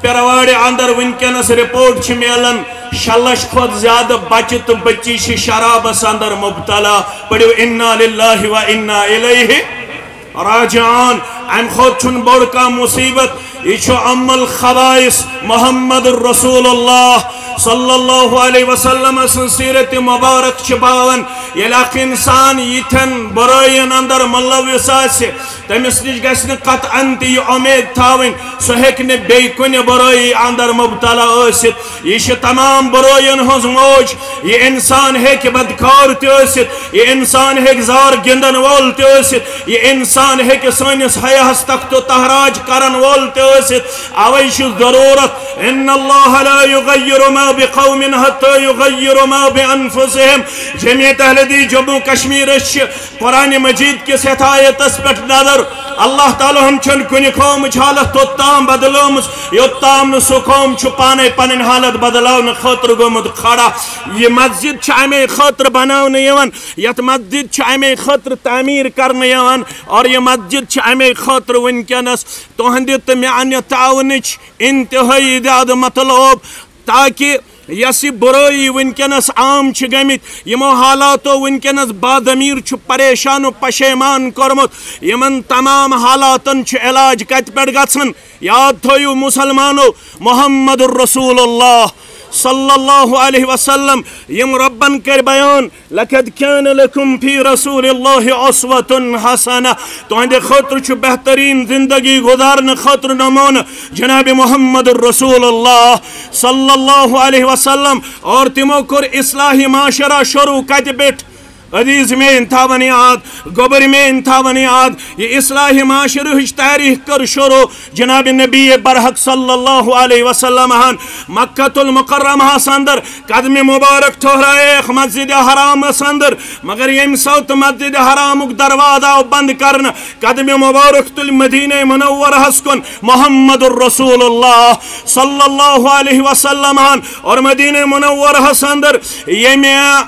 پیروار اندر ونکنس report ملان 6 لچھ کھت زیادہ بچہ تو بچی شرابس اندر مبتلا پڑھو انا للہ و انا الیہ راجعون ام خود چھن بڑ کا مصیبت یہ ام الخبائث محمد الرسول اللہ صلی اللہ علیہ وسلم سن سیرت مبارک چھپاون یل اخ انسان یتھن برائین اندر ملوث آسہ تمس نش گژھِ نہٕ قطعاً تہِ یہ امید تھاوٕنۍ سُہ ہیٚکہِ نہٕ بیٚیہِ کُنہِ برٲیی اندر مبتلا ٲسِتھ یہ چھِ تمام برٲیین ہٕنٛز موج یہ انسان ہیٚکہِ بدکار تہِ ٲسِتھ یہ انسان ہیٚکہِ زار گِنٛدن وول تہِ ٲسِتھ یہ انسان ہیٚکہِ سٲنِس حیاہس تخت و تحراج کرن وول تہِ ٲسِتھ اوے چھُ ضروٗرت ان اللہ لا یغیر ما بقوم حتى يغيروا ما بانفسهم جمعیت اہل حدیث جموں کشمیر قرآن مجید کس ہدایتس پہ نظر اللہ تعالیٰ ہم چھن کنہ قومچ حالت توتام بدلومس یوتام سہ قوم پانے پنن حالت بدلاؤن خاطر گومت کھڑا یہ مسجد امی خاطر بناؤن یت مسجد امی خاطر تعمیر کرنے اور یہ مسجد امی خاطر ونکس تہند تو میانہ تعاونچ انتہائی زیادہ مطلوب تاکہ یس برائی ونکس عام گمت یمو حالاتو ونکس بادمیر پریشان و پشیمان کورمت یمن تمام حالاتن علاج کت پہ گھن یاد تھو مسلمانو محمد الرسول اللہ صلی اللہ علیہ وسلم یم ربن کر بیان لقد كان لكم في رسول الله اسوة حسنة تہند خاطر بہترین زندگی گزارنے خاطر نمونہ جناب محمد الرسول اللہ صلی اللہ علیہ وسلم اور تمو کور اصلاحی معاشرہ شروع کت بیٹھ عزیز میں انتھاون یاد گوبر میں انتھاون یاد یہ اصلاح معاشرہ تاریخ کر شروع جناب نبی برحق صلی اللہ علیہ وسلم مکہ المکرمہ اندر قدم مبارک ٹھہرائے مسجد حرام اندر مگر یم سوت مسجد حرام دروازہ بند کرنا قدم مبارک تل مدینہ منورہ کن محمد الرسول اللہ صلی اللہ علیہ وسلم اور مدینہ منورہ اندر یم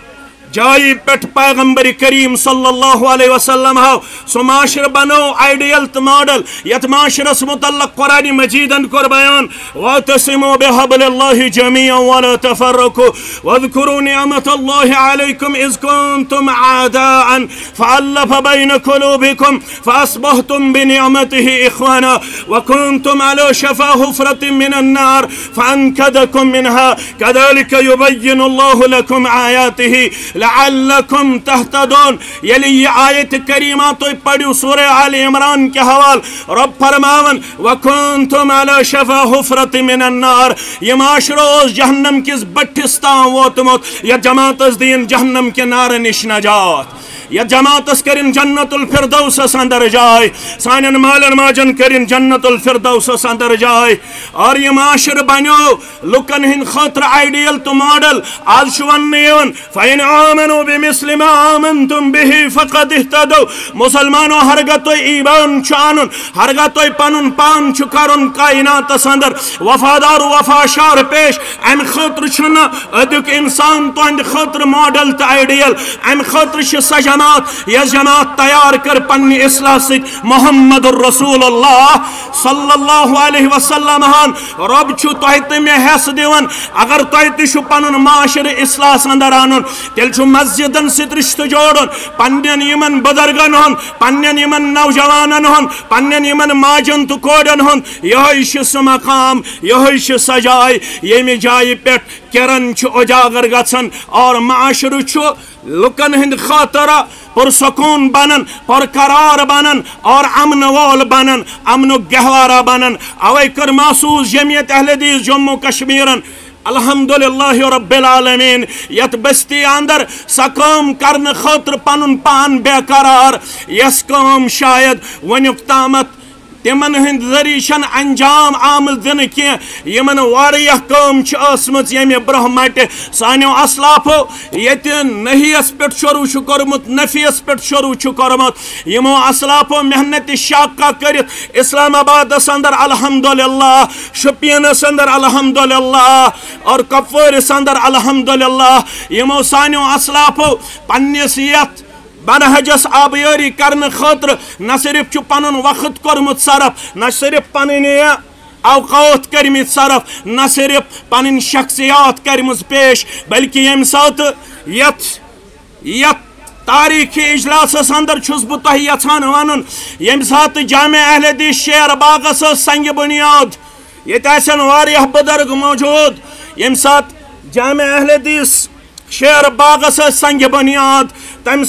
جائی پٹ پیغمبر کریم صلی اللہ علیہ وسلم سو معاشر بنو آئیڈیل تو ماڈل یت معاشرس متعلق قرآن مجیدن کر بیان وَاعْتَصِمُوا بِحَبْلِ اللَّهِ جَمِيعًا وَلَا تَفَرَّقُوا وَاذْكُرُوا نِعْمَةَ اللَّهِ عَلَيْكُمْ إِذْ كُنْتُمْ أَعْدَاءً فَأَلَّفَ بَيْنَ قُلُوبِكُمْ فَأَصْبَحْتُمْ بِنِعْمَتِهِ إِخْوَانًا وَكُنْتُمْ عَلَى شَفَا حُفْرَةٍ مِّنَ النَّارِ فَأَنْقَذَكُم مِّنْهَا كَذَلِكَ يُبَيِّنُ اللَّهُ لَكُمْ آيَاتِهِ لعلکم تہتدون یلی یہ آیت کریمہ تو پڑھو سورہ آل عمران کے حوال رب فرماون وَكُنْتُمْ عَلَى شَفَا حُفْرَةٍ مِّنَ النَّارِ یہ معاشرہ اس جہنم کس بٹھستان ووتمت یا جماعت اس دین جہنم کے نار نش نجات یا جماعت اس کرن جنت الفردوس اندر جائے سانن مالن ماجن کرن جنت الفردوس اندر جائے اور یہ معاشر بنو لکن ہن خاطر آئیڈیل تو ماڈل آج شوان نیون فَإِنْ آمَنُوا بِمِثْلِ مَا آمَنْتُمْ بِهِ فَقَدْ اِهْتَدَوْا مسلمانوں ہرگتو ایمان چانن ہرگتو پنن پان چکارن کائنات اندر وفادار وفاشار پیش ام خاطر چھنا ادک انسان تو اند خاطر ماڈل تا آئیڈیل ام خاطر چھ سجن یا جماعت تیار کر پنی اصلاح سید محمد الرسول اللہ صلی اللہ علیہ وسلم رب چھو توہیت میں حیث دیون اگر توہیت چھو پنن معاشر اصلاح سندر آنن تیل چھو مسجدن ست رشت جوڑن پنین یمن بدرگن ہن پنین یمن نوجوانن ہن پنین یمن ماجن تو کوڑن ہن یہی شس مقام یہی شس سجائی یمی جائی پیٹ کرن چھو اجاگر گھن اور معاشر چھو لکن ہند خاطرہ پر سکون بنن پر قرار بنن اور امن وول بنن امن و گہوارہ بنن اوے کر محسوس جمعیت اہل حدیث جموں کشمیرن الحمدللہ رب العالمین یت بستی اندر سکام کرن خاطر پنن پان بے قرار یس کام شاید ونیک تامت تمن ہند ذریعہ انجام عامل دن کی یمن واریہ کام چسمت یم برہ مٹ سانو اسلافو یت نہیس پہ شروع کورمت نفیس پہ شروع کورمت یمو اسلافو محنت شاقہ کرت اسلام آباد اندر الحمدللہ شپینس اندر الحمدللہ اور کپوارس اندر الحمدللہ یمو سانو اسلافو پنس یت منہجس آبیاری کرنے خاطر نہ صرف پنن وقت کورمت صرف نہ صرف پنن اوقات کرمت صرف نہ صرف پن شخصیات کرمز پیش بلکہ یم سات یت تاریخی اجلاس اندر چھس بہ تہ یژھان ونن یم سات جامع اہل حدیث شیر باغس سنگ بنیاد یہ آسن واریاہ بزرگ موجود یم سات جامع اہل حدیث شیر باغس سنگ بنیاد تم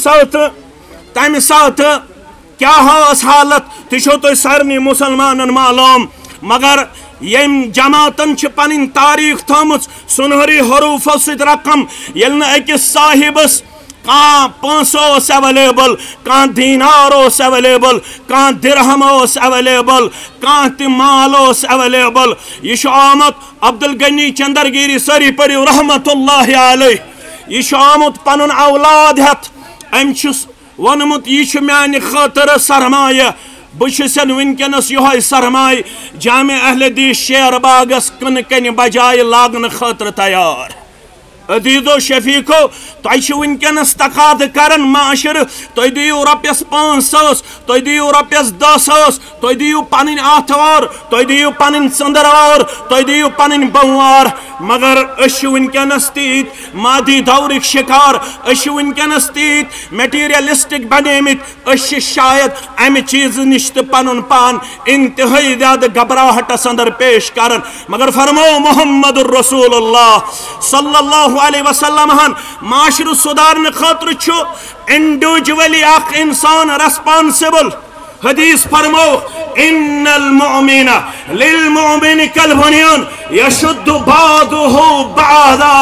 سات کیا حالت تشو تو سارنی مسلمان معلوم مگر یم جماعتن چھ پنن تاریخ تھامت سنہری حروف ست رقم یل نہ اکس صاحبس کان پونسہ اویلیبل کان دینار اویلیبل کان درہم اویلیبل کان تہ مال اویلیبل یہ آمت عبدالغنی چندرگیری سری پڑھو رحمت اللہ علیہ یہ آمت پن اولاد ہتھ ام ونمت یہ میانہ خاطر سرمایہ بہن ونکس یہ سرمایہ جامع اہل حدیث شیر باغس کن کن بجائے لاگن خاطر تیار عزیزو شفیقو تہ ونکس تقاض کرن معاشر تہ دیو رۄپیس 5,000 تہ دیو رۄپیس 10,000 تہ دیو پنن آتھوار تہ دیو پنن ژندروار تہ دیو پنن بوموار مگر اس ونکس تیت مادی دورک شکار اس ونکس تیت میٹیریلسٹک بنیمت اس شاید امہ چیز نش پن پان انتہائی زیادہ گھبراہٹس اندر پیش کرن مگر فرمو محمد الرسول اللہ صلی اللہ علیہ وسلم معاشر سدھارن خاطر چھو انڈیویجولی اخ انسان ریسپانسبل حدیث فرمو ان المؤمن للمؤمن کالبنیان یشد بعضه بعضا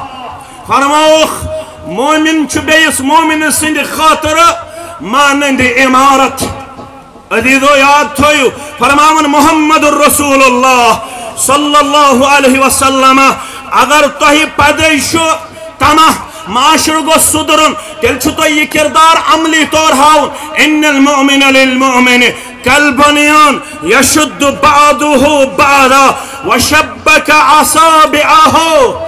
فرمو مومن چھ بیس مومن سند خاطر مانند عمارت عزیزو یاد تھویو فرماون محمد الرسول اللہ صلی اللہ علیہ وسلم اگر تہ پدے شو تمہ معاشر گو سدرن تیل چھو تو یہ کردار عملی طور ہاؤن ان المؤمن للمؤمن کالبنیان یشد بعضه بعضا وشبک اصابعه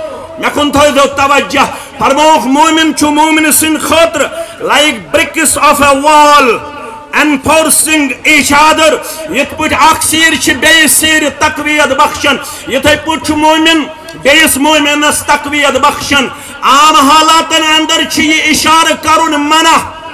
یکن تھوڑا توجہ فرموخ مومن چھو مومن سن خاطر like bricks of a wall enforcing each other یت پوچھ اخ سیر چھ بیس سیر تقویت بخشن یتھے پوچھ مومن بیس مومنس تقویت بخشن عام حالاتن اندر چھ یہ اشارہ کرن منع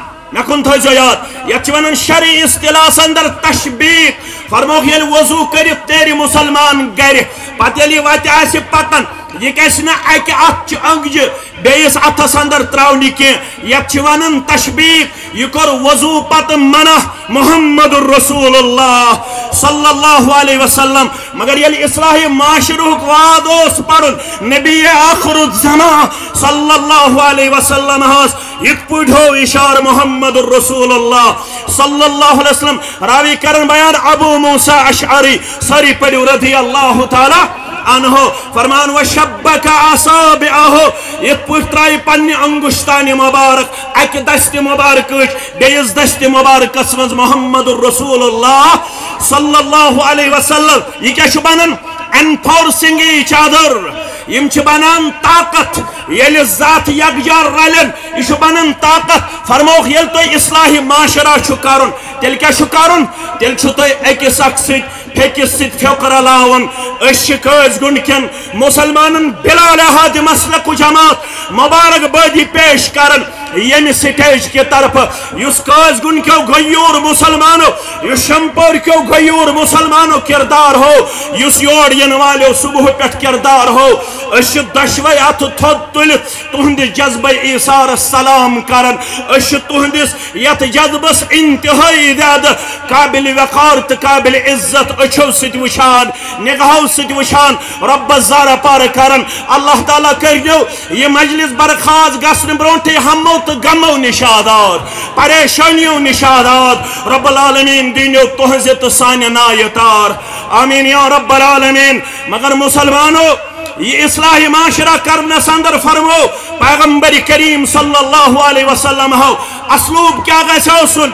مکن تھو یاد یت ونن شرعی اصطلاح اندر تشبیہ فرموک یل وضو کرت تیری مسلمان گر پتہ یلی وتہ آسہ پکن یہ کس نا اکہ اتھ انگج بیس اتھس اندر تراونی کی یت ونن تشبیہ یہ کر وضو پت منع محمد الرسول اللہ صلی اللہ علیہ وسلم مگر یلی اصلاح معاشرہ وعد اس پڑھن نبی آخر الزمان صلی اللہ علیہ وسلم یت پڑھو اشار محمد الرسول اللہ صلی اللہ علیہ وسلم راوی کرن بیان ابو موسیٰ اشعری سری پڑھو رضی اللہ تعالی عنہ فرمان وشبک اصابعہ یت پوچھ ترائی پنی انگشتان مبارک اک دست مبارک بیس دست مبارک اسمز محمد الرسول اللہ صلی اللہ علیہ وسلم یہ کیا شبانن enforcing each other یم چھ بنان طاقت یل ذات یکجار رلن یہ بنان طاقت فرموخ یل تو اصلاح معاشرہ چھ کرن تیل کیا چھ کرن تیل چھ تو اکس اک ست پھیکس ست فکر لاون اس کاز گنکن مسلمانن بلا لحاظ مسلک جماعت مبارک بادی پیش کرن یم سٹیج کی طرف یس کاز گن کیو غیور مسلمانو یس شمپور کیو غیور مسلمانو کردار ہو یس یور ین والو صبح پٹ کردار ہو اس دشوی ات تھد تل تہند جذبہ ایثار السلام کرن اس تہندس یت جذبس انتہائی زیادہ قابل وقار تو قابل عزت اچھو ست وشان نگاہو ست وشان رب زارہ پار کرن اللہ تعالیٰ کرنو یہ مجلس برخاز گسن برونٹے ہمو تو غمو نشادات پریشانیوں نشادات رب العالمین دینو تہنزے تو سانیہ نایتار آمین یا رب العالمین مگر مسلمانوں یہ اصلاح معاشرہ کرنے سندر فرمو پیغمبر کریم صلی اللہ علیہ وسلم ہو اسلوب کیا گئے سن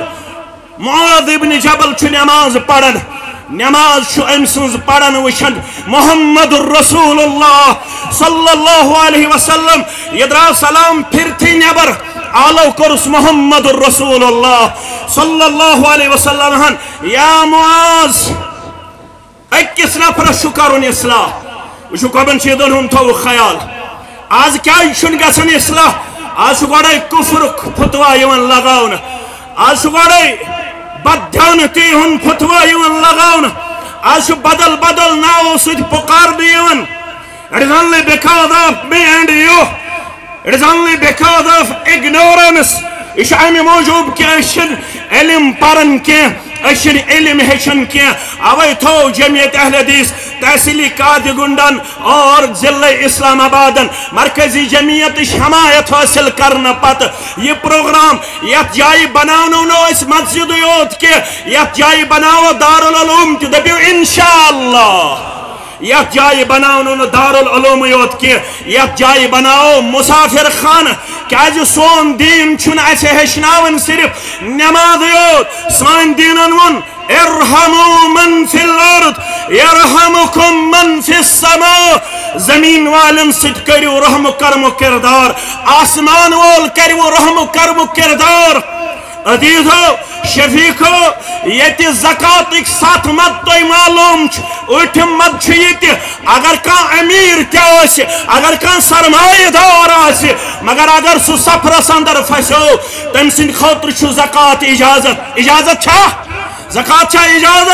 معاذ ابن جبل چھ نماز پڑھن نماز چھ امسنز پڑھن وشن محمد الرسول اللہ صلی اللہ علیہ وسلم یدرا سلام پھر تھی نبر آلو کرس محمد الرسول اللہ صلی اللہ علیہ وسلم یا معاذ اکس نفرس کرن اصلاح وچو قبن شیدن ہم تھو خیال آج کیا چھن گژھان اصلاح آج گوڑے کفر فتوا یوان لگاون آج گوڑے بددھیانتی ہن فتوا یوان لگاون آج بدل بدل ناو سید پکار یوان. It is only because of me and you. It is only because of ignorance. Ish ami mojub ki ashin ilim paran ki ashin ilim heshan ki away tho Jamiyat Ahl Hadith Tahsili Qadi Gundan aur Zilla Islamabadan Markazi Jamiyat Hamayat hasil karna pat ye program yat jai banano no is masjid yot ki yat jai banao Darul Uloom ki dabiu inshallah یک جائے بناؤ دارالعلوم یوت کی یک جائے بناؤ مسافر خانہ کیازِ سون دین چھن اسے ہیچناون صرف نماز یوت سان دینن ون ارحموا من فی الارض یرحمکم من فی السماء زمین والن سۭتۍ کٔرِو رحم و کرم کردار آسمان وول کٔرِو رحم و کرم کردار عزیزو شفیقو یہ زکاتک 7 مد تو معلوم اٹھم مد یہ اگر کان امیر کیا اگر کان سرمایہ دار مگر اگر سو سفرس اندر پھسو تم سند خاطر چھ زکات اجازت چھا زکات چھا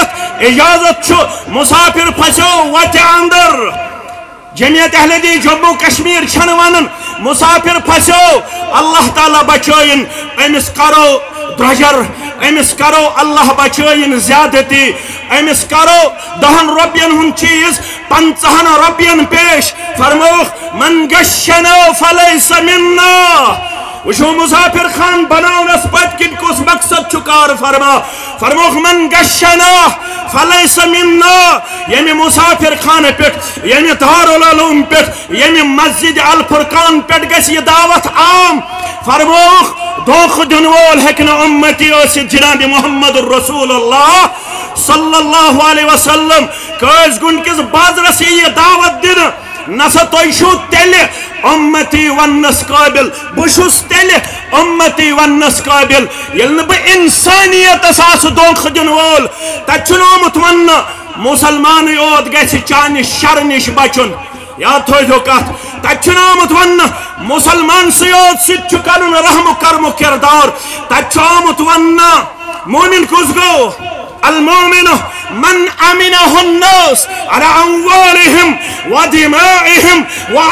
اجازت چھ مسافر پھسو وتہ اندر جمعیت اہل حدیث جموں کشمیر چھن ونن مسافر پھسو اللہ تعالی بچائن امس کرو درجر امس کرو اللہ بچائن زیادتی امس کرو 10 روپین ہن چیز 50 روپین پیش فرموخ من غشنا فلیس منا وشو مسافر خان بناونس پت کن کس مقصد چکار فرموخ من غشنا فلیس منا یعنی مسافر خان پیٹ یعنی دارالعلوم پیٹ یعنی مسجد الفرقان پیٹ گس یہ دعوت عام فرموخ دوخ دنوال ہکن امتی اسد جناب محمد الرسول اللہ صلی اللہ علیہ وسلم کاز گن کس بازرس یہ دعوت دن نسا توشو تیل امتی ونس قابل بشوس تیل امتی ونس قابل یلن با انسانیت اساس دوخ دنوال تچنومت ون مسلمان یود گیسی چانی شرنش بچن یاد تھوئی دو کات تچنومت ون مسلمان سیود ست چکرن رحم کرم کردار تچنومت ون مومن کس گو المؤمن من امنه الناس على اموالهم ودمائهم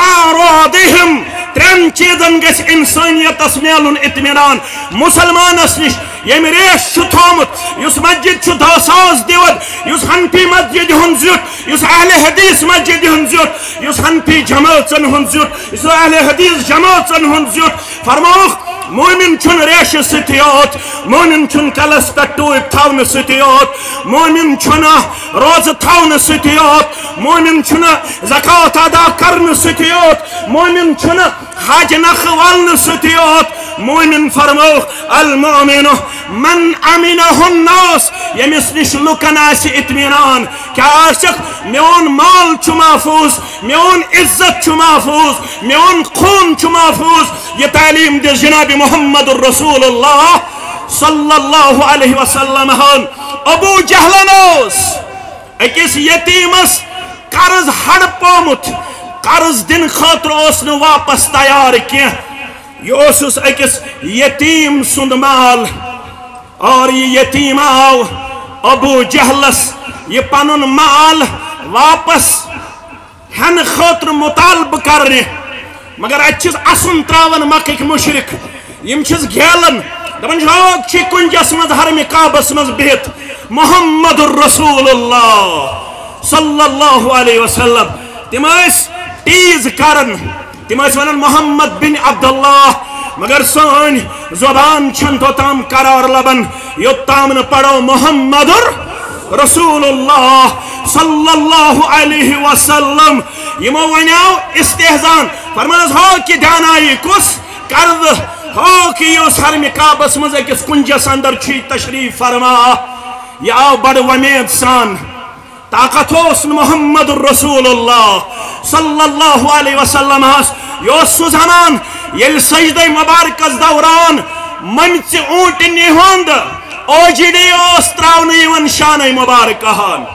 واعراضهم ترم چیزن گس انسانیت اسمیلن اطمینان مسلمان اسنش یم ریش تھومت یس مسجد چھ 10 ساس دیوت یس حنفی مسجد ہن زیوت یس اہل حدیث مسجد ہن زیوت یس حنفی جماعتن ہن زیوت یس اہل حدیث جماعتن ہن زیوت فرموخ مومن چھن ریش ستیات مومن چھن کلس پٹوب تھاون ستیات مومن چھن روز تھاون ستیات مومن چھن زکات ادا کرن ستیات مومن چھن حج نخ والن ستیات مومن فرموخ المؤمن من امنه الناس یمس نش لکن آس اطمینان کیا آسک میون مال چھ محفوظ میون عزت چھ محفوظ میون خون چھ محفوظ یہ تعلیم دے جناب محمد الرسول اللہ صلی اللہ علیہ وسلم ابو جہلنوس اکس یتیمس قرض ہڑپومت قرض دن خاطر اس نو واپس تیار کیا یہ اس اکس یتیم سند مال اور یہ یتیم آو ابو جہلس یہ پنن مال واپس ہن خاطر مطالب کرنے مگر اچھس اسن تراون مکک مشرک یم چھس گیلن دپن لوگ چھ کنجس مز حرم کعبس مز بہت محمد الرسول اللہ صلی اللہ علیہ وسلم تم ٹیز کرن تم ونن محمد بن عبداللہ مگر سن زبان چھن توتام قرار لبن یوتام نہ پڑھو محمد رسول اللہ صلی اللہ علیہ وسلم یمو ونیو استہزان فرمانس ہو کہ دانائی کس قرض ہو کہ یوس حرم کعبس مز اکس کنجس اندر چھی تشریف فرما یہ آو بڑ ومید سان طاقت ہوسن محمد الرسول اللہ صلی اللہ علیہ وسلم یوس سو زمان یل سجدہ مبارکس دوران ممچ اونٹ نیہوند اوجڑی اوس تراؤنہٕ یِوان شانَے مُبارکہن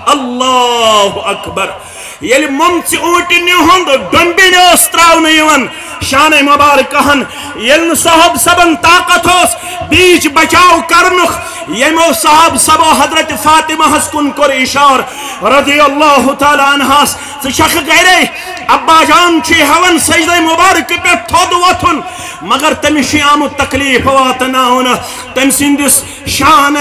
اللہ اکبر ییٚلہِ ممژِ اوٗنٹنہِ ہُنٛد ڈۄمبِنۍ اوس تراؤنہٕ یِوان شانَے مُبارکہن ییٚلہِ نہٕ صحاب صبن طاقت اوس بیٖچ بچاو کرنُک ییٚمو صحاب صبو حضرت فاطمہس کُن کوٚر اِشار رضی اللہ تعالیٰ عنہس ژٕ چھکھ گرے ابا جان چھُے ہٮ۪وان سجدے مُبارکہٕ پٮ۪ٹھ تھوٚد وۄتھُن مگر تٔمِس چھُ آمُت تکلیٖف واتناونہٕ تٔمۍ سٕنٛدِس شانَے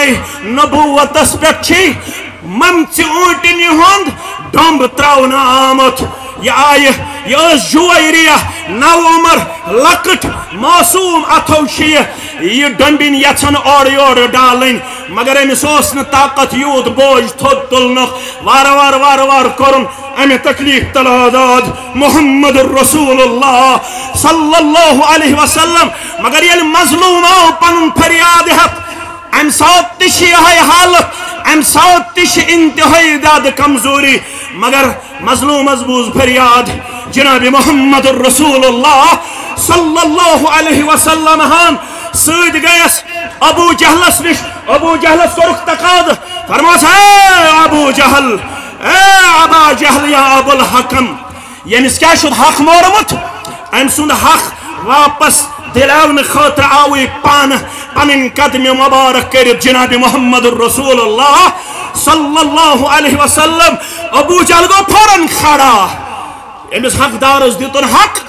نبوتس پٮ۪ٹھ چھِ ممژِ اوٗنٹنہِ ہُنٛد ڈوٚمب تراونہٕ آمُت یہ آیہِ یہِ ٲس جویریہ نو عمر لۄکٕٹ معصوٗم اتھو چھِ یہِ ڈۄمبِنۍ یژھان اورٕ یورٕ ڈالٕنۍ مگر أمِس اوس نہٕ طاقت یوٗت بوج تھوٚد تُلنُک وارٕ وارٕ کوٚرُن امہِ تکلیٖف تل آزاد محمد رسول اللہ صلی اللہ علیہ وسلم مگر ییٚلہِ مظلوٗم آو پنُن فریاد ہٮ۪تھ امہِ ساتہٕ تہِ چھِ یِہے حالت امہِ ساتہٕ تہِ چھِ انتہٲیی زیادٕ کمزوری مگر مظلوٗمس بوٗز فریاد جناب محمد رسول اللہ صلی اللہ علیہ وسلم ہن سۭتۍ گٔیس ابو جہلس نش ابو جہلس کوٚرُکھ تقاضہٕ فرموس اے ابو جہل اے ابا جہل یا ابو الحکم ییٚمِس کیٛاہ چھُ حق مورمُت أمۍ سُنٛد حق واپس دلاونہٕ خٲطرٕ آوٕے پانہٕ پنٕنۍ قدمہِ مبارک کٔرِتھ جناب محمد رسول اللہ صلی اللہ علیہ وسلم ابو جہل گوٚو فوراً کھڑا أمِس حقدارس دِتُن حق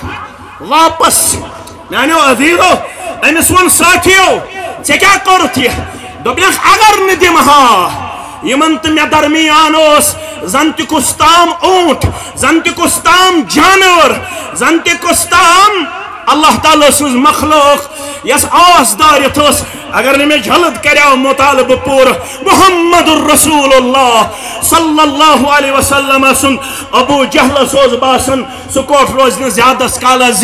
واپس میٛانیو عزیٖزو أمِس ووٚن ساتھیو ژےٚ کیٛاہ کوٚرُتھ یہِ دوٚپنَکھ اگر نہٕ دِمہا یِمن تہٕ مےٚ درمیان اوس زن تہِ کُس تام اوٗنٹ زن تہِ کُس تام جانور زن تہِ کُس تام اللہ تعالیٰ سٕنٛز مخلوق یس آس دٲرِتھ ٲس اگر نہٕ مےٚ جلد کریو مطالبہٕ پوٗرٕ محمد رسول اللہ صلی اللہ علیہ وسلم سُنٛد ابو جہلس اوس باسان سُہ کوٚٹ روزِ نہٕ زیادس کالس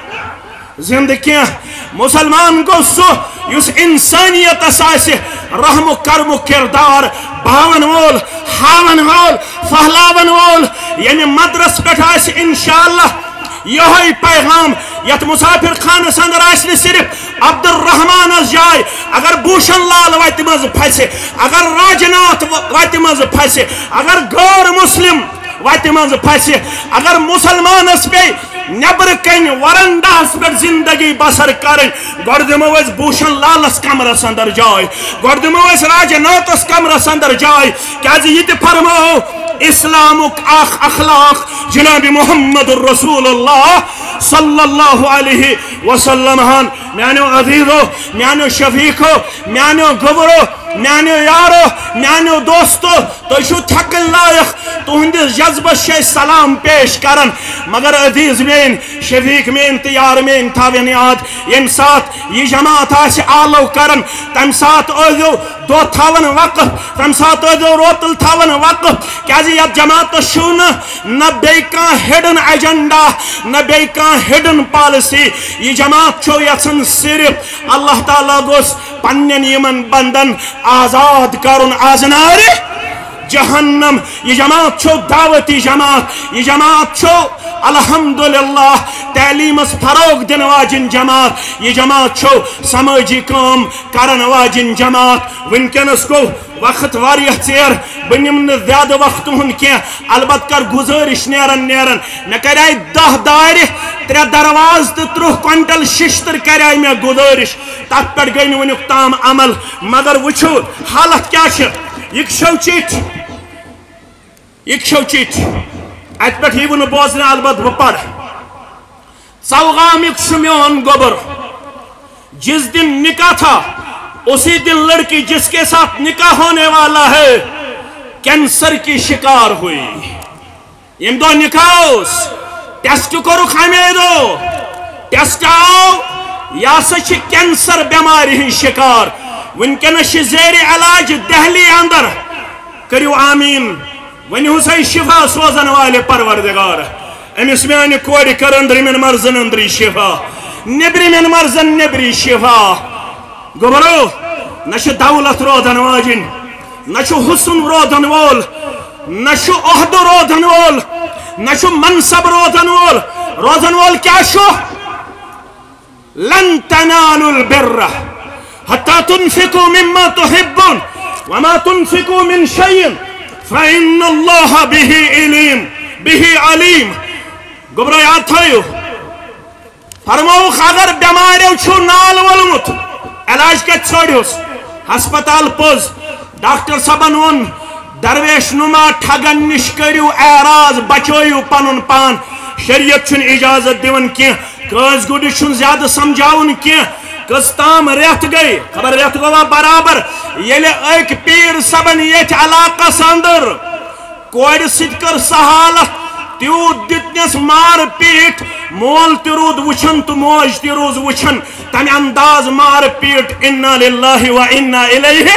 زندٕ کینٛہہ مسلمان گوٚو سُہ یُس انسانیتس آسہِ رحمُک کرمُک کردار باون وول ہاون وول پھہلاون وول ییٚمہِ مدرس پٮ۪ٹھ آسہِ انشاءاللہ یہوے پیغام یت مسافر خانس اندر آسہِ نہٕ صرف عبدالرحمانس جاے اگر بھوشن لال وتہِ منٛز پھسہِ اگر راجناتھ وتہِ منٛز پھسہِ اگر غٲر مسلم وتہِ منٛز پھسہِ اگر مسلمانس پے نٮ۪برٕ کَنہِ ورنداہس پٮ۪ٹھ زندگی بسر کرٕنۍ گۄڈٕ دِمو أسۍ بھوشن لالس کمرس اندر جاے گۄڈٕ دِمو أسۍ راجناتھس کمرس اندر جاے کیازِ یہِ تہِ فرماو اسلامُک اکھ اخلاق جناب محمد رسول اللہ صلی اللہ علیہ وسلم ہن میانیو عزیزو میانیو شفیقو میانیو گبرو میانیو یارو میانیو دوستو تُہۍ چھِو تھکٕنۍ لایق تُہنٛدِس جذبس چھِ أسۍ سلام پیش کران مگر عزیز میٲنۍ شفیق میٲنۍ تہٕ یار میٲنۍ تھاوٕنۍ یاد ییٚمہِ ساتہٕ یہِ جماعت آسہِ آلو کران تمہِ ساتہٕ ٲسۍزیو دۄہ تھاوان وقف تمہِ ساتہٕ ٲسۍزیو روتل تھاوان وقف کیازِ یتھ جماعتس چھُو نہ بیٚیہِ کانٛہہ ہِڈن ایجنڈا نہ بیٚیہِ کانٛہہ ہِڈن پالسی یہِ جماعت چھو یژھان صرف اللہ تعالیٰ گوٚژھ پننٮ۪ن یِمن بندن آزاد کرُن آزنارِ جہنم یہ جماعت چھو دعوتی جماعت یہ جماعت چھو الحمدللہ تعلیمس فروغ دن واجن جماعت یہ جماعت چھو سماجی کام کرن واجن جماعت ونکنس کو وقت واریاہ ژیر بہٕ نِمہٕ نہٕ زیادٕ وقت ہُنٛد کینٛہہ البتہ کر گُزٲرِش نیران مےٚ کریے 10 دارِ 3 درواز تہٕ 30 کوینٹل شِشتٕر کریے مےٚ گُزٲرِش تتھ پٮ۪ٹھ گٔے نہٕ وُنیُک تام عمل مگر وٕچھِو حالت کیٛاہ چھِ یہ چھو چِٹھۍ ات پہ یو نہٕ بوزنہِ البتہ بہٕ پرٕ ژوغامُک چھُ میون گوبر جس دن نکاح تھا اسی دن لڑکی جس کے ساتھ نکاح ہونے والا ہے کینسر کی شکار ہوئی یم دو نکاح ٹیسٹ کوٚرُکھ ہمے دو ٹیسٹ آو یہ ہسا چھِ کینسر بیمارِ ہٕنٛدۍ شکار ونکیٚنس چھِ زیر علاج دہلی اندر کٔرِو آمیٖن ونہو سا شفا سوزن والے پروردگار امس میانہ کورِ کر أنٛدرِمٮ۪ن مرضن أنٛدری شفا نیبرِمٮ۪ن مرضن نیبری شفا گوبرو نہ چھِ دولت روزن واجن نہ چھُ حسن روزن وول نہ چھُ عہدٕ روزن وول نہ چھُ منصب روزن وول کیٛاہ چھُ لن تنالوا البر حتى تنفقوا مما تحبون وما تنفقوا من شيء فإن الله به عليم گبرو یاد تھٲیِو فرمووُکھ اگر بٮ۪ماریو چھُو نال وولمُت علاج کتہِ ژھٲنٛڈہوس ہسپتال پوٚز ڈاکٹر صٲبن ووٚن درویش نما ٹھگن نش کٔرِو اعراض بچٲیِو پنُن پان شریعت چھُنہٕ اجازت دِوان کینٛہہ کٲنٛسہِ گُڈِ چھُنہٕ زیادٕ سمجھاوُن کینٛہہ کٔژ تام رٮ۪تھ گٔے خبر رٮ۪تھ گوٚوا برابر ییٚلہِ أکۍ پیٖر صٲبن ییٚتہِ علاقس انٛدر کورِ سۭتۍ کٔر سۄ حالت تیوٗت دِتنس مار پیٖٹ مول تہِ روٗد وٕچھان تہٕ موج تہِ روٗز وٕچھان تمہِ انداز مار پیٖٹ اِنا لِلّٰہِ و اِنا اِلیہِ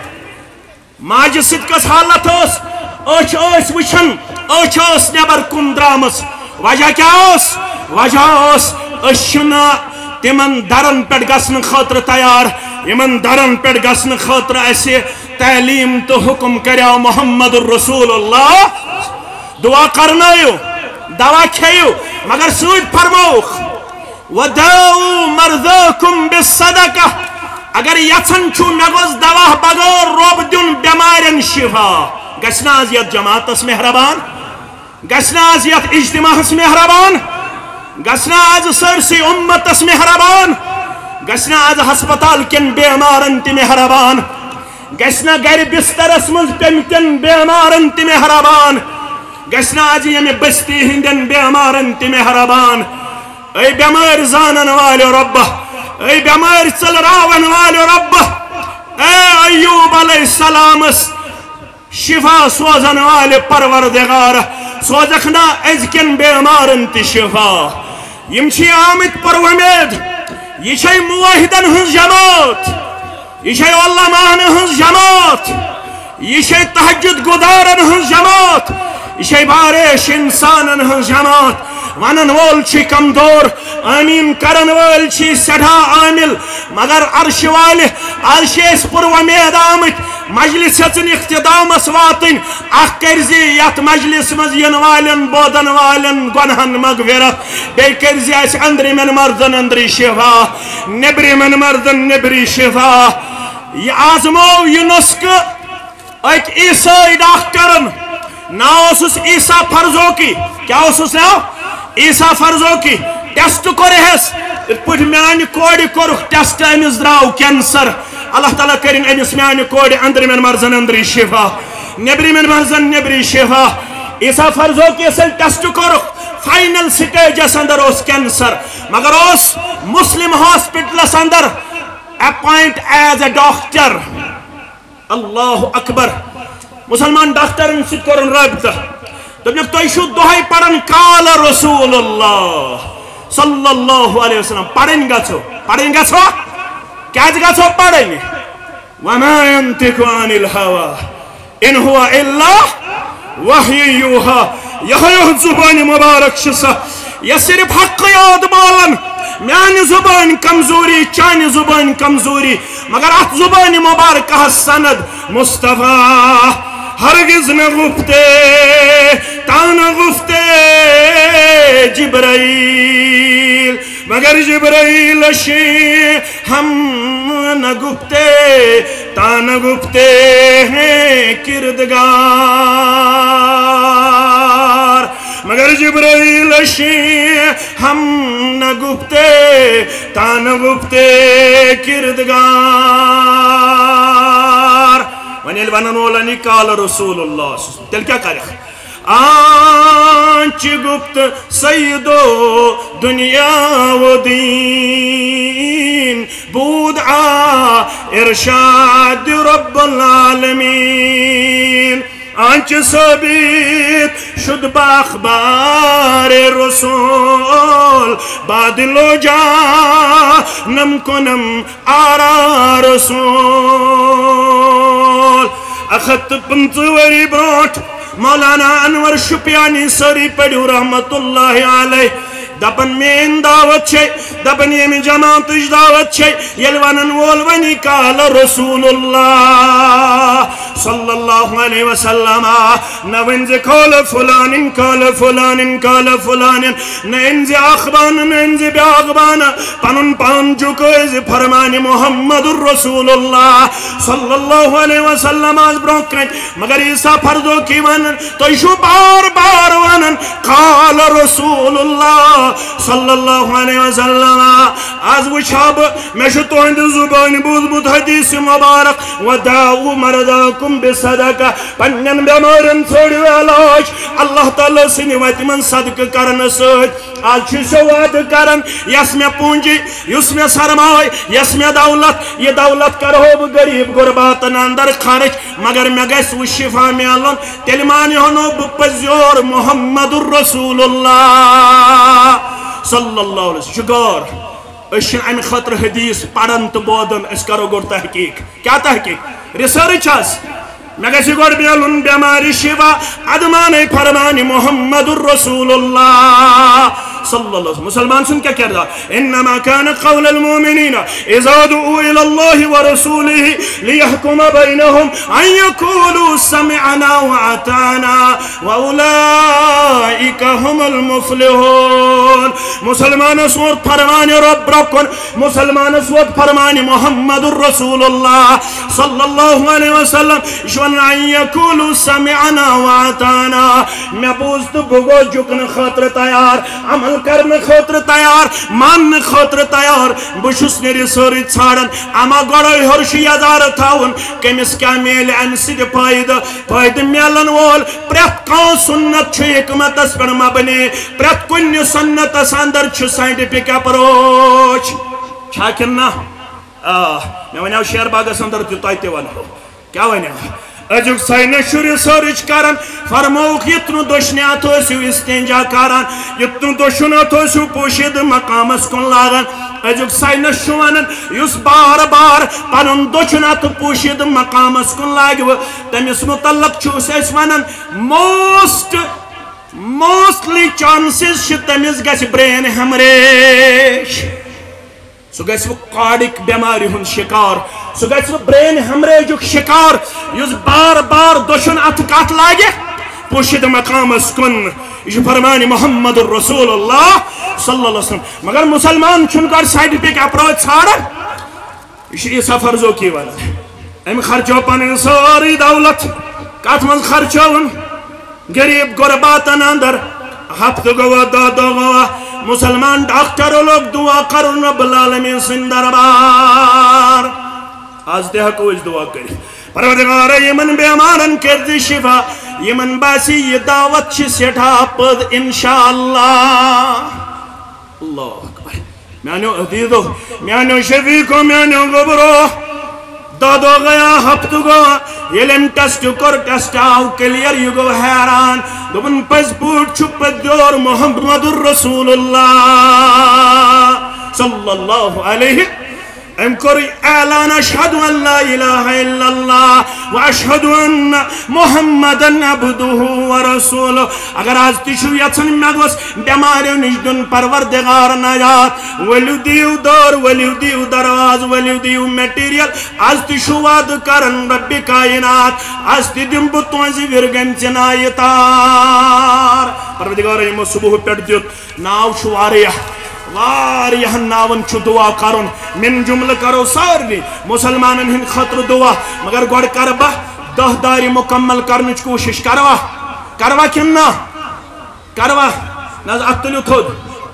ماجہِ سۭتۍ کۄس حالت ٲس أچھ ٲسۍ وٕچھان أچھ ٲس نٮ۪بر کُن درٛامٕژ وجہ کیٛاہ اوس وجہ اوس أسۍ چھِنہٕ تِمن درن پٮ۪ٹھ گژھنہٕ خٲطرٕ تیار یِمن درن پٮ۪ٹھ گژھنہٕ خٲطرٕ اَسہِ تعلیٖم تہٕ حُکم کریو محمد رسول اللہ دعا کرنٲیِو دوا کھیٚیِو مگر سۭتۍ فرمووُکھ وَدَاوُوا مَرْضَاكُمْ بِالصَّدَقَةِ اگر یژھان چھُو مےٚ گوٚژھ دوا بغٲر رۄب دیُن بٮ۪مارٮ۪ن شِفا گژھِ نہٕ آز یتھ جماعتس مہربان گژھِ نہٕ آز یتھ اجتماعس مہربان گژھِ نہٕ آز سٲرسٕے اُمتس مہربان گژھِ نہٕ آز ہسپتال کٮ۪ن بٮ۪مارن تہِ مہربان گژھِ نہٕ گرِ بسترس منٛز پیٚمتٮ۪ن بٮ۪مارن تہِ مہربان گژھِ نہٕ آز ییٚمہِ بستی ہٕنٛدٮ۪ن بٮ۪مارن تہِ مہربان اے بٮ۪مٲرۍ زانن والٮ۪و رۄبہ اے بٮ۪مٲرۍ ژٔلراون والٮ۪و رۄبہ اے ایوب علیہ السلامس شفا سوزن والہِ پروردگارہ سوزکھ نا أزکٮ۪ن بٮ۪مارن تہِ شفا یِم چھِ آمٕتۍ پُروُمید یہِ چھے موحدن ہٕنٛز جماعت یہِ چھے علماہن ہٕنٛز جماعت یہِ چھے تہجد گُزارن ہٕنٛز جماعت یہِ چھے واریاہ انسانن ہٕنٛز جماعت ونن وول چھ کمزور آمین کرن وٲلۍ چھ سٮ۪ٹھاہ عامل مگر عرش والہِ آز چھِ أسۍ پُروُمید آمٕتۍ مجلس ہیٚژٕنۍ اختتامس واتٕنۍ اکھ کٔرزِ یتھ مجلس منٛز یِنہٕ والٮ۪ن بودن والٮ۪ن گۄنہن مغفرت بیٚیہِ کٔرزِ اَسہِ أنٛدرِمٮ۪ن مردن أنٛدری شفا نیٚبرِمٮ۪ن مردن نیٚبری شفا یہِ آزموو یہِ نُسخہٕ أکۍ عیٖسٲے ڈاکٹرن ناو اوسُس عیٖسا فرزوقی کیٛاہ اوسُس ناو عیٖسا فرزوقی ٹیسٹ کوٚرہس یِتھ پٲٹھۍ میانہِ کورِ کوٚرُکھ ٹیسٹ أمِس درٛاو کینسر اللہ تعالیٰ کٔرِنۍ أمِس میانہِ کورِ أنٛدرِمٮ۪ن مرزن أنٛدری شفا نیٚبرِمٮ۪ن مرزن نیٚبری شفا عیٖسا فرزوقی یس ییٚلہِ ٹیسٹ کوٚرُکھ فاینل سٹیجس انٛدر اوس کینسر مگر اوس مسلم ہاسپٹلس انٛدر اپوینٹ ایز اے ڈاکٹر اللہ اکبر مسلمان ڈاکٹرن سۭتۍ کوٚرُن رٲبطہٕ دوٚپنکھ تُہۍ چھُو دۄہے پران قال رسول اللہ صلی اللہ علیہ وسلم پرٕنۍ گژھو کیٛازِ گژھو پرٕنۍ وما ينطق عن الهوى ان هو الا وحی یوحى یہوے زبانہِ مبارک چھِ سۄ یۄس صرف حقٕے یوت بولان میانہِ زبانہِ کمزوری چانہِ زبانہِ کمزوری مگر اتھ زبانہِ مبارکہس سند مصطفیٰ ہرگز نہ گفتے تانا گفتے جبرائیل مگر جبرائیل شی ہم نہ گفتے تانا گفتے ہیں کردگار مگر جبرائیل شی ہم نہ گفتے تانا گفتے کردگار ونیل ونن وولنی قال رسول اللہ تیل کیا کرے آنچ گفت سیدو دنیا و دین بود ارشاد رب العالمین آنچ ثابت شد باخبار رسول بادلو جانم کنم آرا رسول اخت پنچوری بروٹ مولانا انور شپیانی سری پڑھو رحمت اللہ علیہ دپن مین دعوت چھے دپن یمی جماعتش دعوت چھے یل ونن وول ونی قال رسول اللہ صلی اللہ علیہ وسلم نونز قال فلان قال فلان قال فلان ننز اخبان ننز بیاغبان پنن پان جکوز فرمان محمد الرسول اللہ صلی اللہ علیہ وسلم آز برکن مگر عیسیٰ فرضو کی ونن تو شو بار بار ونن قال رسول اللہ صلی اللہ علیہ وسلم آز وشاب میں شو تو ہند زبان بود بود حدیث مبارک ودعو مرداکم بصدقہ پنن بیمارن تھوڑی علاج اللہ تعالیٰ سنی ویت من صدق کرن سوچ آج چھ سواد کرن یس میں پونجی یس میں سرمائی یس میں دولت یہ دولت کرو غریب غرباتن اندر خرچ مگر میں گیس وہ شفا میلن تیل مانی ہنو بپزیور محمد الرسول اللہ صلی اللہ علیہ وسلم شکر اشن ام خطر حدیث پڑھن تو بودن اس کرو گوڑ تحقیق کیا تحقیق ریسرچ اس میں گیسی گوڑ بیلن بیماری شفا ادمانی فرمانی محمد الرسول اللہ صلی اللہ علیہ وسلم مسلمان سن کیا کہہ رہا انما كان قول المؤمنین اذا دعوا الى الله ورسوله ليحكم بينهم ان يقولوا سمعنا واطعنا واولئك هم المفلحون مسلمان سوت فرمانی رب رکن مسلمان سوت فرمانی محمد الرسول اللہ صلی اللہ علیہ وسلم شون ان يقولوا سمعنا واطعنا میں بوزت بگو جکن خاطر تیار عمل کرن خاطر تیار مان خاطر تیار بشس نے ریسرچ ژھانڈان اما گوڑے ہرشی یزار تھاون کمس کیا میل ام سۭتۍ فٲیدٕ میلن وول پرٛٮ۪تھ کانٛہہ سنت چھُ حکمتس پٮ۪ٹھ مبنی پرٛٮ۪تھ کُنہِ سنتس اندر چھُ ساینٹفک اپروچ چھا کِنہٕ نہ مےٚ وَنیو شیر باغس اندر تہِ تۄہہِ تہِ ونہو کیا ونیو اجُک ساینس چھُ ریسرچ کران فرموک یتنو دشنی ات ٲسِو استنجا کران یتنو دشن ات ٲسِو پوشید مقامس کُن لاگان اجُک ساینس چھُ ونان یُس بار بار پنُن دشن ات پوشید مقامس کُن لاگوٕ تٔمِس متعلق چھُ أسۍ ونان موسٹلی چانسز چھِ تٔمِس گژھِ برین ہیمریج سو گژھِ کارڈک بیماری ہُنٛد شکار سو گژھِ برین ہیمریجُک شکار یُس بار بار دشن اتھ کتھ لاگہِ پوشید مقامس کن یہ چھُ فرمانی محمد الرسول اللہ صلی اللہ علیہ وسلم مگر مسلمان چھُنہٕ گۄڈٕ ساینٹفک اپروچ ژھانڈان یہ چھُ عیسیٰ فرزوقی ونان أمۍ خرچو پنٕنۍ سٲرٕے دولت کتھ منٛز خرچوُن غریب غرباتن اندر ہفتہ گوا دہ دہ گوا مسلمان ڈاکٹر لوگ دعا کرن رب العالمین سن دربار آج تہ ہیکو أسۍ دعا کٔرِتھ پروردگار یمن بیمارن کٔرزِ شفا یمن باسی یہ دعوت چھ سٹھا پد انشاءاللہ اللہ اکبر میانو عزیزو میانو شفیقو میانو گبرو دو گیا ہفتہ گوا یلم ٹیسٹ کر ٹیسٹ آو کلیئر یہ گو حیران دبن پز پوٹ چھپ دیور محمد الرسول اللہ صلی اللہ علیہ ام کر اعلان اشہد ان لا الہ الا اللہ و اشہد ان محمدن عبدہ و رسولہ اگر آج تیشو یتن میں گوس بیماریو نش دن پروردگار نجات ولیو دیو دور ولیو دیو دراز ولیو دیو میٹیریل آج تیشو وعد کرن رب کائنات آج تی دن بطوانزی ورگن چنائی تار پروردگار یمو صبح پیٹ دیت ناو شواریہ واریہن ناون چھو دعا کرن من جملہ کرو سارنی مسلمانن ہن خطر دعا مگر گوڑ کربا 10 داری مکمل کرنچ کوشش کروا کن کروا ناز اتلیو تھود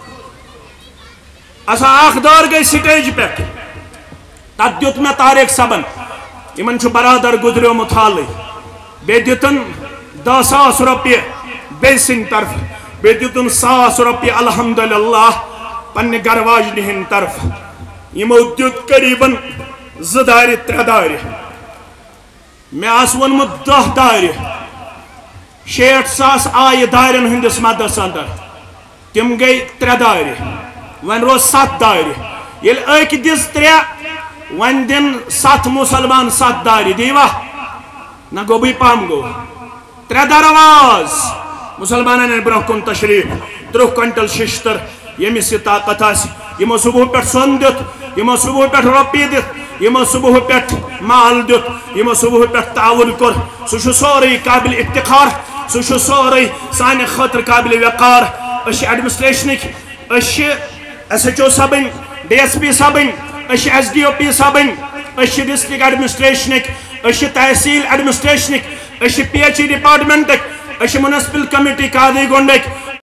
اسا آخ دار گئی سٹیج پیٹ تات دیت میں تاریخ سبن یمن چھو برادر گزریو متحالی بے دیتن 10,000 روپیہ بیسن طرف بے دیتن 100 روپیہ الحمدللہ پنہ گرواجنہ ہن طرف یمو دیت قریباً 2 داری 3 داری میں آس ونمت 10 داری 60,000 آئی دارین ہندس مدس اندر تم گئی 3 داری ون روز 7 داری یل ایک دس 3 ون دن 7 مسلمان 7 داری دیوا نہ گو بھی پام گو 3 درواز مسلمانن برہ کن تشریف 3 کنٹل ششتر یمس یہ طاقت آس یمو صبح پہ سون دت یمو صبح پہ روپی دت یمو صبح پہ مال دیت یمو صبح پہ تعاون کور سہ سوری قابل افتخار سہ سوری سانہ خاطر قابل وقار ایڈمنسٹریشنک ایس ایچ او صبن ڈی ایس پی صبن ایس ڈی او پی صبن ڈسٹرک ایڈمنسٹریشنک تحصیل ایڈمنسٹریشنک پی ایچ ای ڈپارٹمنٹک منسپل کمیٹی قاضی گنڈک